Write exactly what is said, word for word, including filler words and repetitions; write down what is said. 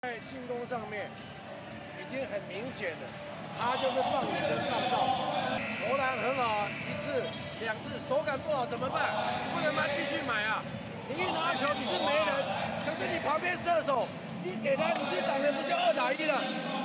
在进攻上面已经很明显的，他就是放你跟放哨。投篮很好啊，一次、两次，手感不好怎么办？不能吗？继续买啊！你一拿球你是没人，可是你旁边射手，你给他，你去挡人不就二打一了？